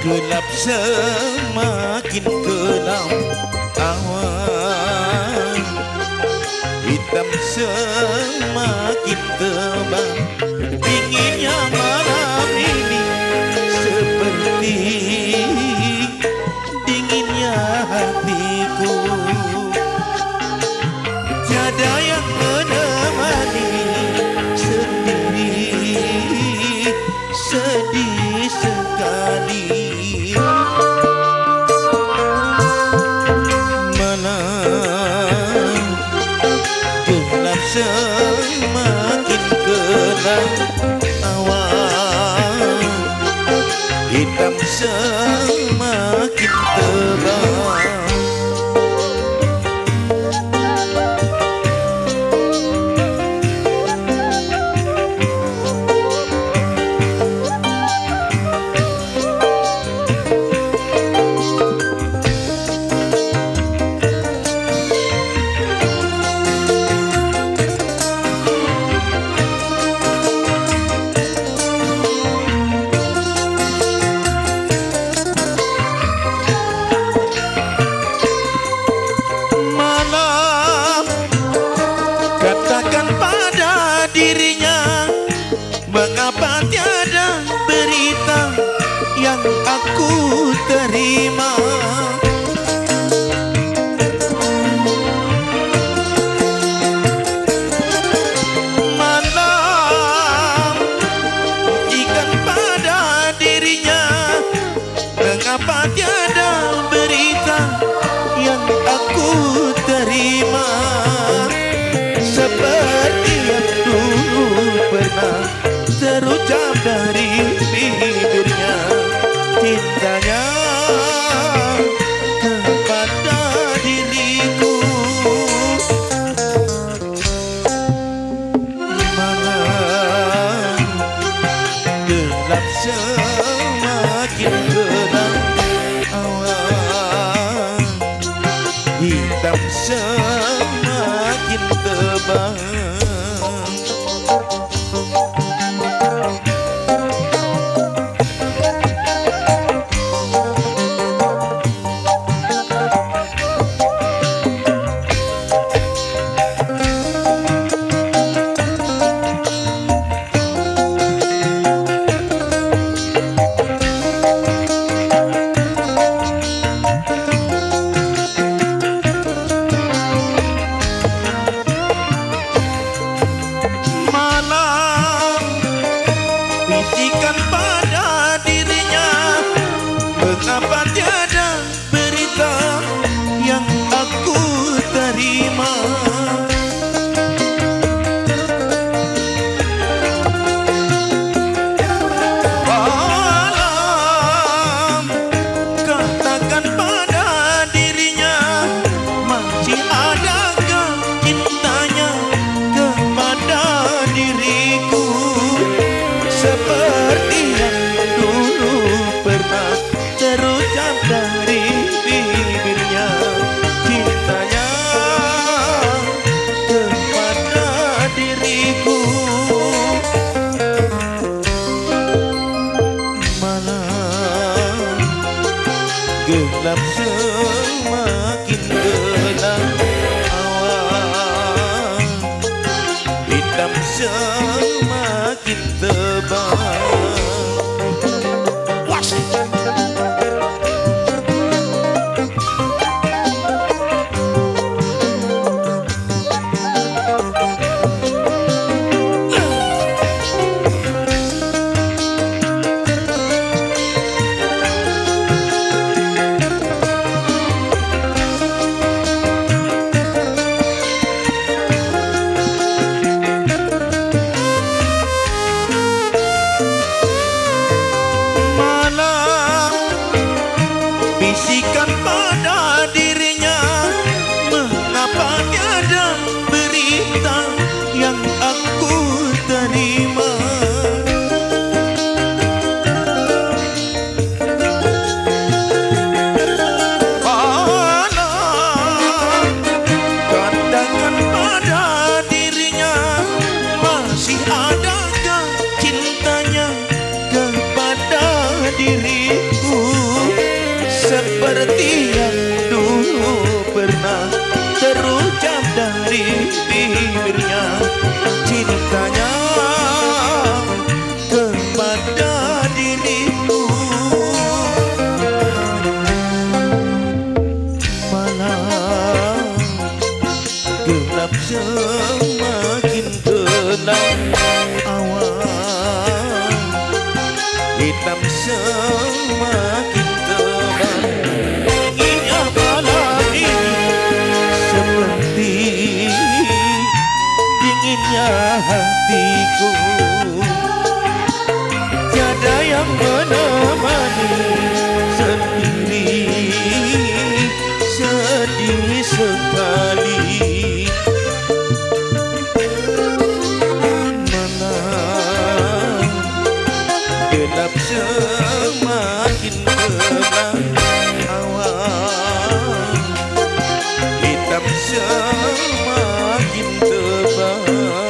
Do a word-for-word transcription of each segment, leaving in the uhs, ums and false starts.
Gelap semakin kelam awan, hitam semakin tebal. Dinginnya malam ini seperti dinginnya hatiku. Tiada yang menemani, sendiri sedih sekali. Malam gelap semakin gelap awan, hitam semakin tebal. Mengapa tiada berita yang aku terima? Malam ikan pada dirinya, mengapa tiada berita yang aku terima? Seperti yang dulu pernah terucap dari bibirnya, cintanya kepada diriku. Malam gelap semakin gelap awan, hitam semakin tebal. Bisikan pada dirinya, mengapa tiada berita yang aku terima? Malam katakan pada dirinya, masih adakah cintanya kepada diriku? Seperti yang dulu pernah terucap dari bibirnya, cintanya kepada diriku. Malam gelap semakin gelap awan, hitam semakin tebal. Awan hitam semakin tebal, dinginnya malam ini seperti dinginnya hatiku. Tiada yang menemani, sendiri sedih sekali. Malam gelap semakin gelap, awan hitam semakin tebal.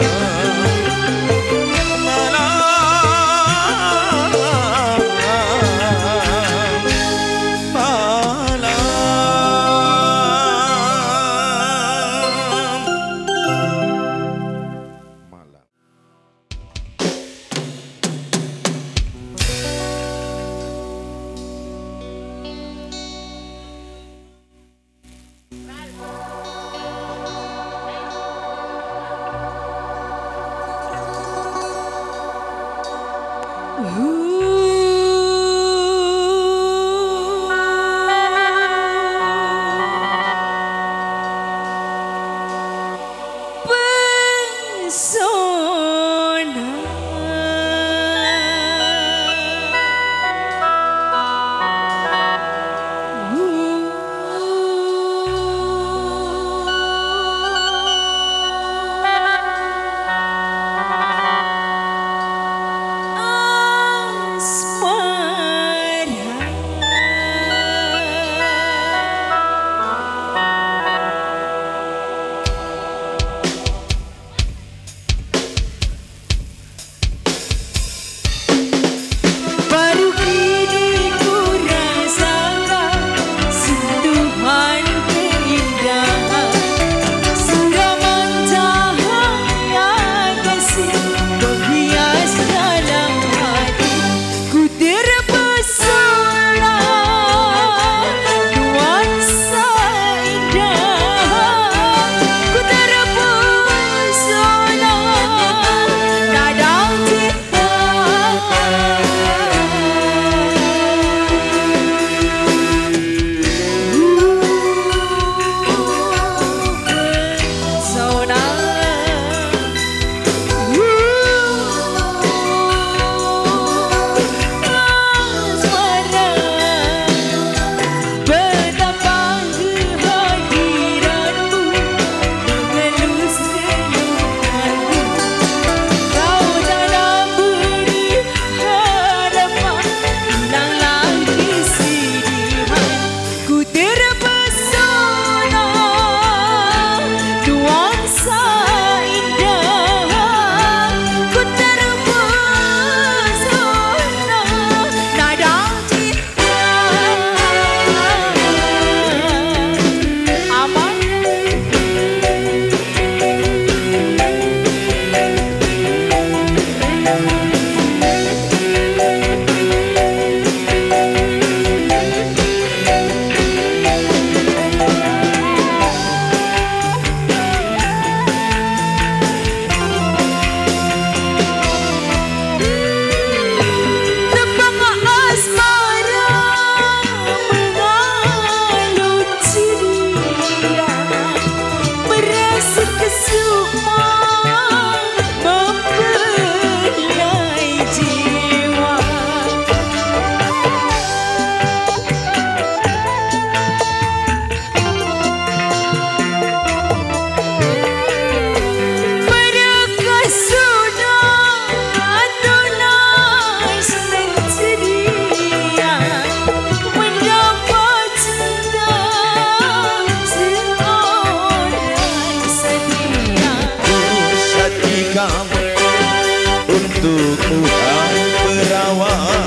untuk Tuhan berawal.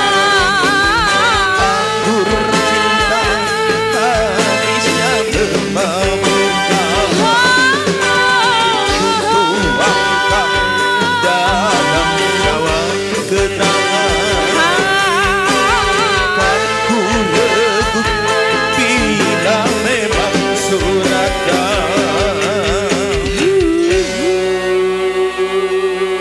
Anggur cinta manisnya memabukkan, tuangkan dalam cawan kenangan. Kan ku lebut bila memang suratan.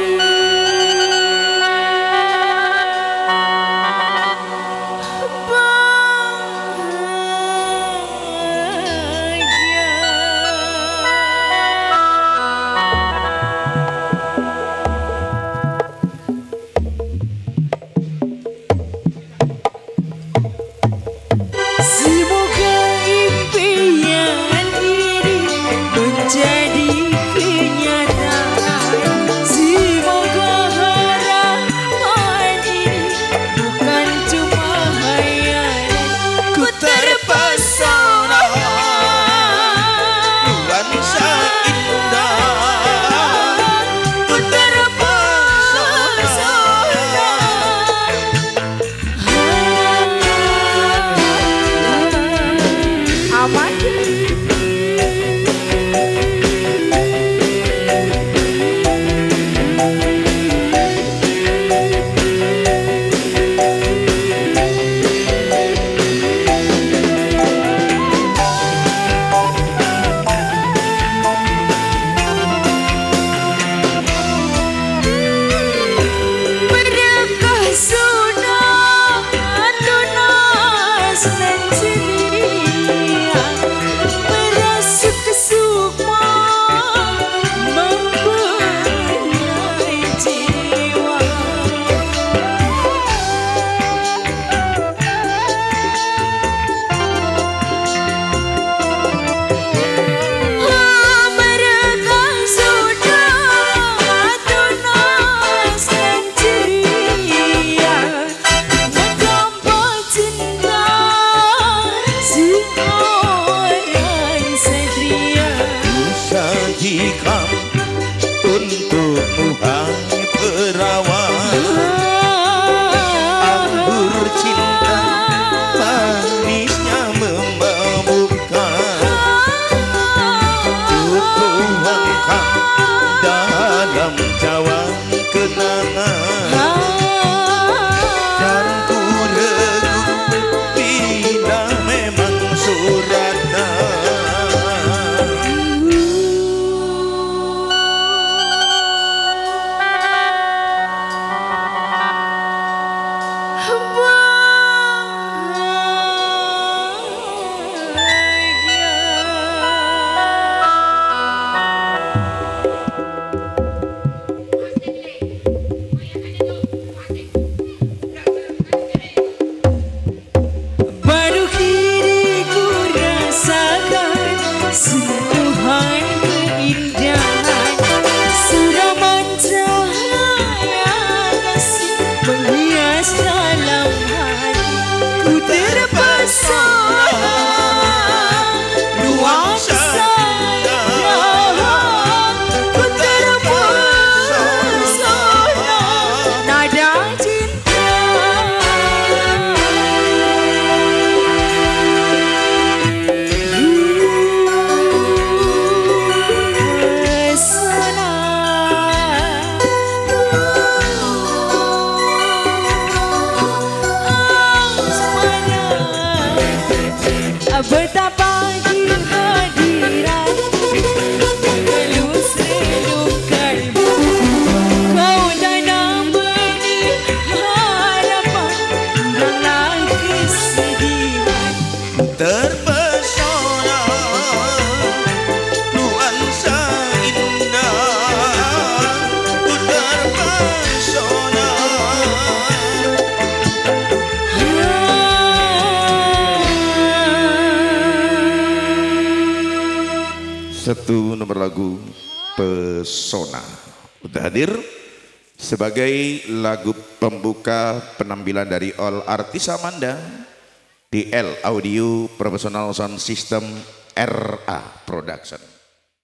satu nomor lagu Pesona udah hadir sebagai lagu pembuka penampilan dari All Artis Amanda D L Audio Professional Sound System R A Production.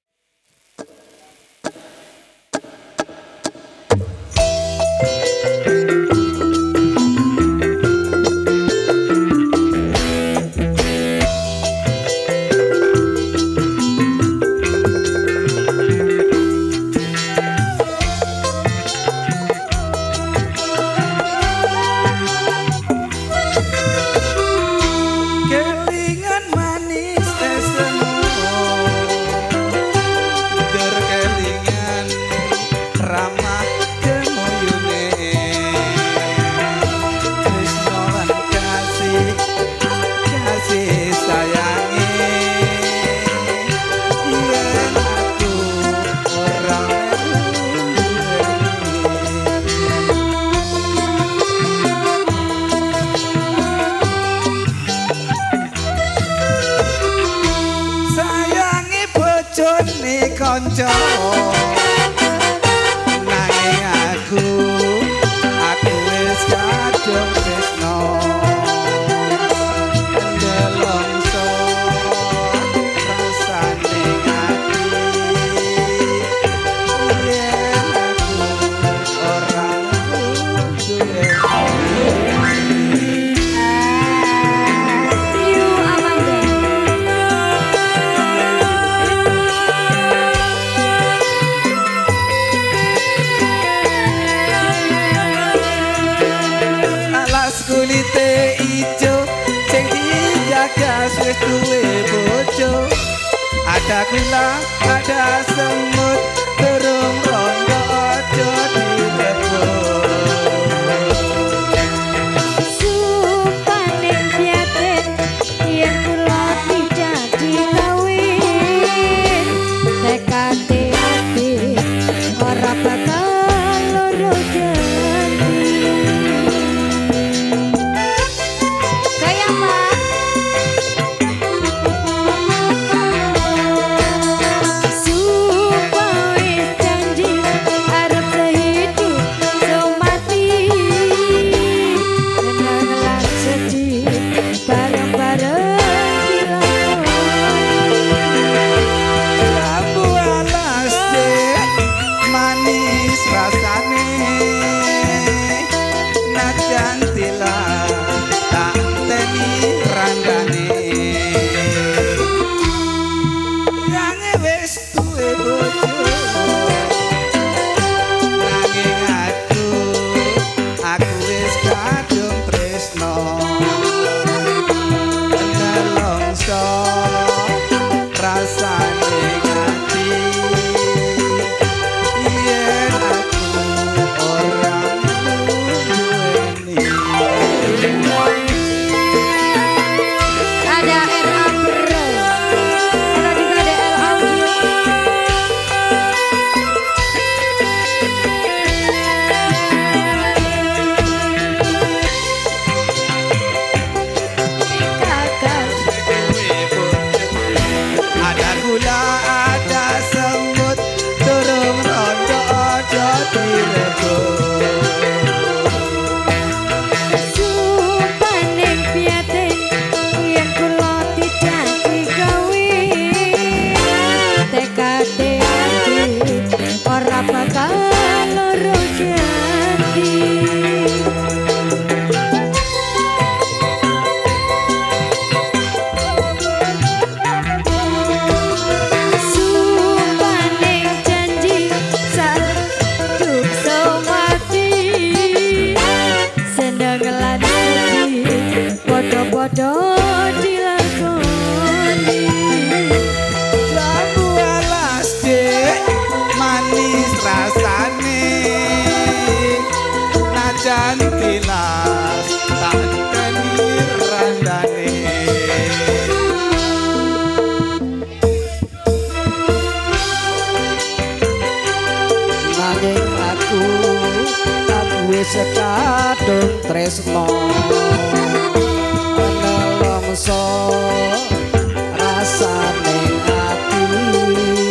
Konco nanging aku aku wis kadung tresno ndelongso rasane ati yen aku ora duwe kulite ijo sing dijaga wis duwe bojo ada gula ada semut durung rondo aja direbo supane piate yen kula tidak dikawin tekate ati ora bakal loro sekadung tresno nelongso rasane ati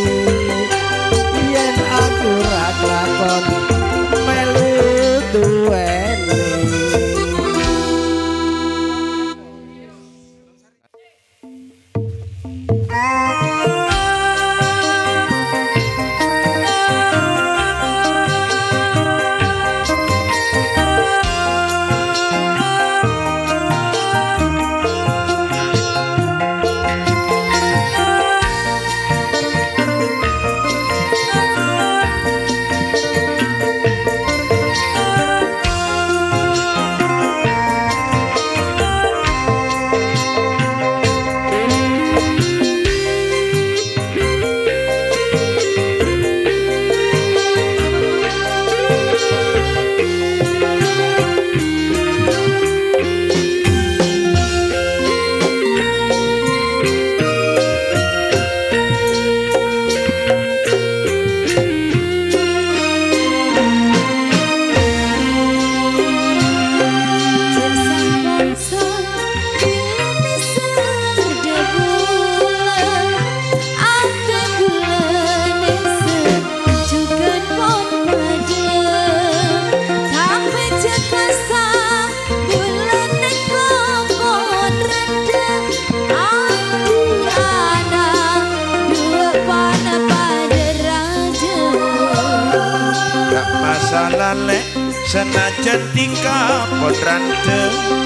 masalah lek senajan tika potrante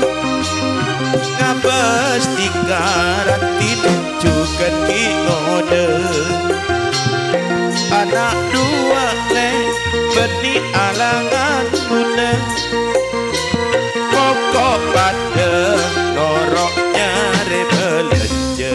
ngabes tika ratin juga ki ngode anak dua lek beni alangan muda pokok pada noroknya rebelje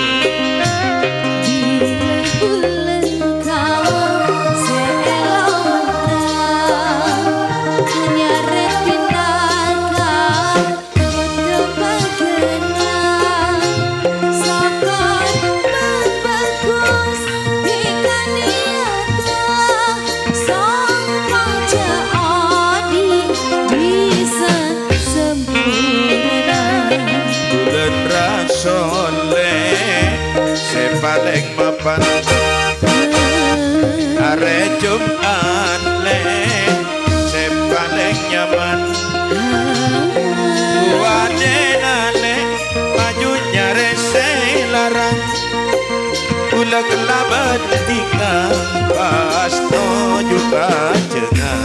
paling mapan are Jumat le se paling nyaman wadena le maju nyare se larang ula kelabat tika pasto juga jenah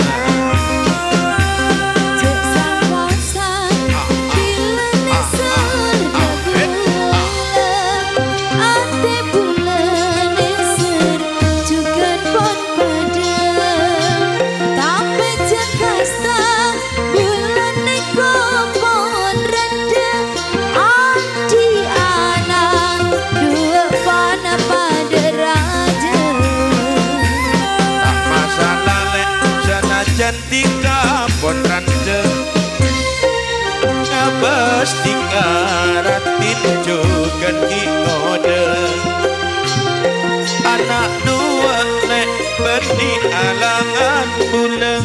tika potrante ngabes tika ratin juga ki ngode anak dua lek beni alangan bulan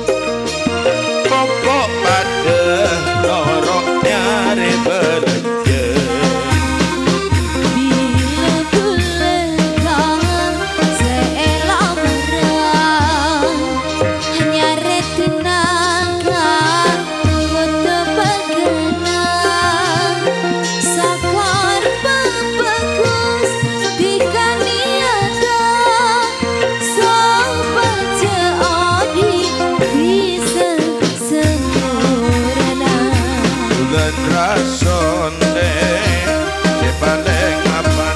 pokok pada noroknya rebelje rasonde se paling mapan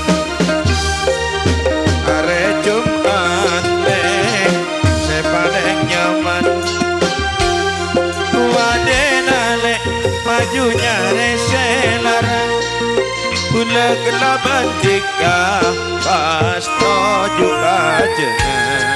are Jumat le se paling nyaman wadena le maju nyare se larang ula kelaban tika pasto juga jenah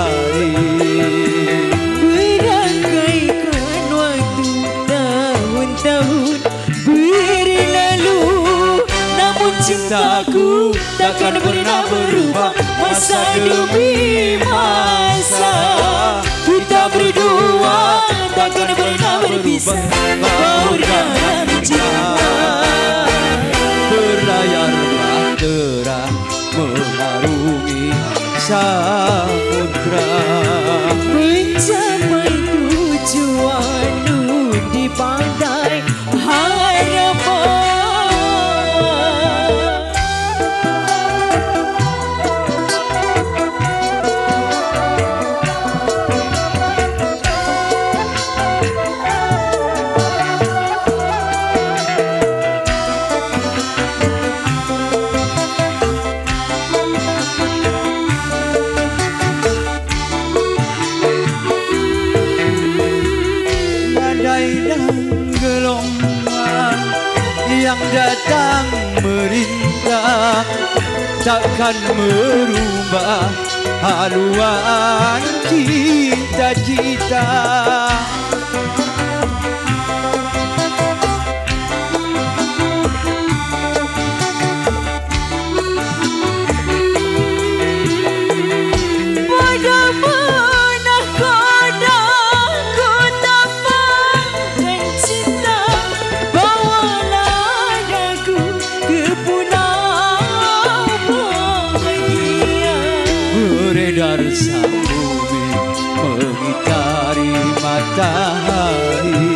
matahari. Berangkaikan waktu tahun-tahun berlalu, namun cintaku takkan pernah berubah masa demi masa. Kita berdua takkan pernah berpisah, baur dalam cinta. Berlayar bahtera mengarungi samudra, Mencapai tujuan di pantai harapan. yang datang merintang takkan merubah haluan cita-cita. Beredar sang bumi mengitari matahari,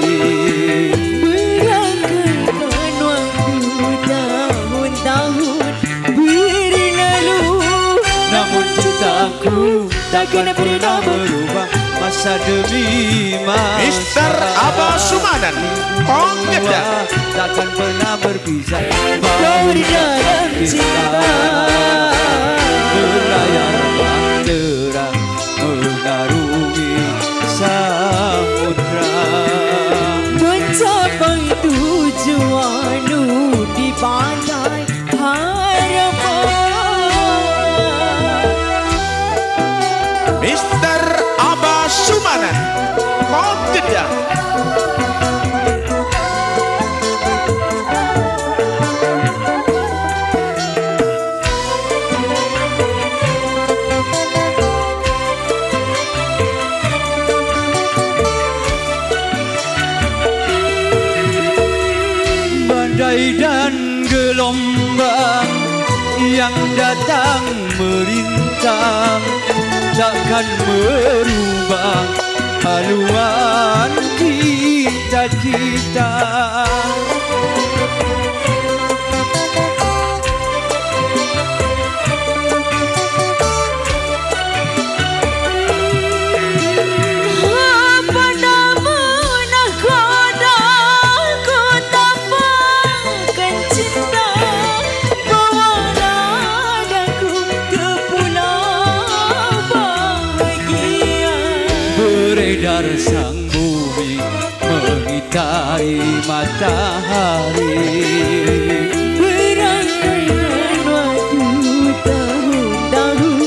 berangkaikan waktu tahun-tahun berlalu, namun cintaku takkan pernah berubah masa demi masa. Mister Abah Sumanan, Ponggeda, takkan pernah berpisah, baur dalam cinta. Berlayar bahtera mengarungi samudra, Mencapai tujuan di pantai harapan. Mister Abah Sumanan, Ponggeda. badai dan gelombang yang datang merintang takkan merubah haluan cita-cita. Beredar sang bumi mengitari matahari, berangkaikan waktu tahun-tahun.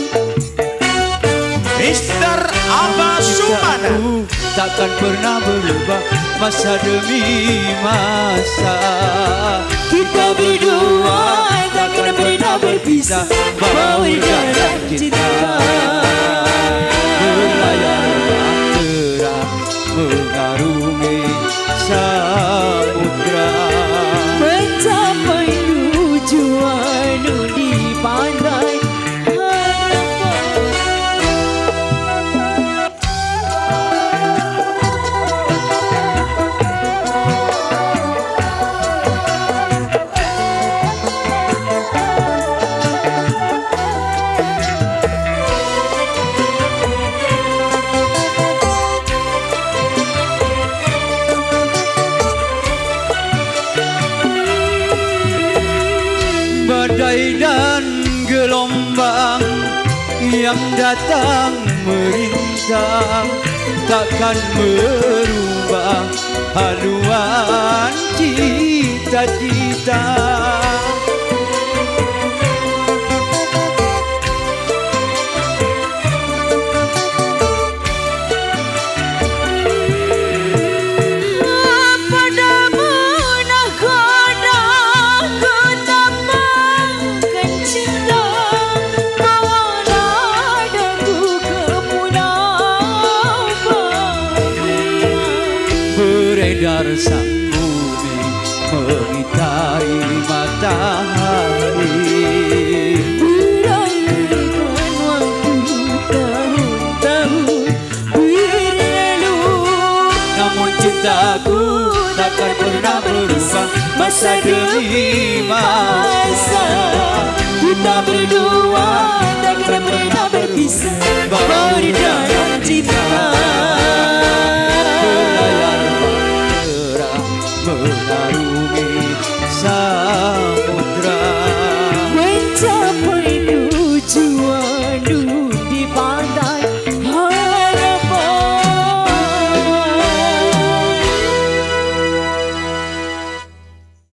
Mister Abah Sumanan, takkan pernah berubah masa demi masa. Kita berdua takkan pernah berpisah, baur dalam cinta. Berlayar bahtera mengarungi samudra, Mencapai tujuan di pantai badai dan gelombang yang datang merintang takkan merubah haluan cita-cita. sinar sang bumi mengitari matahari. Berangkatkan waktu tahun-tahun berlalu, Namun cintaku takkan pernah berubah masa demi masa. kita berdua takkan pernah berpisah. Bahwa di